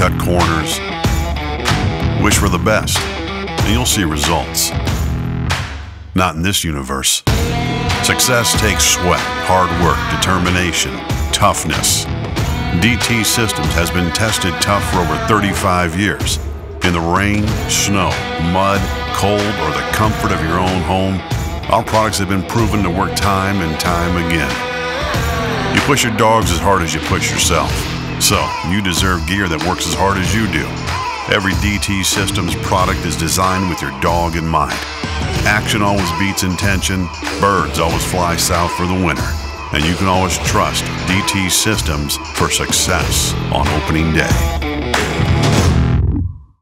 cut corners. Wish for the best, and you'll see results. Not in this universe. Success takes sweat, hard work, determination, toughness. DT Systems has been tested tough for over 35 years. In the rain, snow, mud, cold, or the comfort of your own home, our products have been proven to work time and time again. You push your dogs as hard as you push yourself. So, you deserve gear that works as hard as you do. Every DT Systems product is designed with your dog in mind. Action always beats intention, birds always fly south for the winter, and you can always trust DT Systems for success on opening day.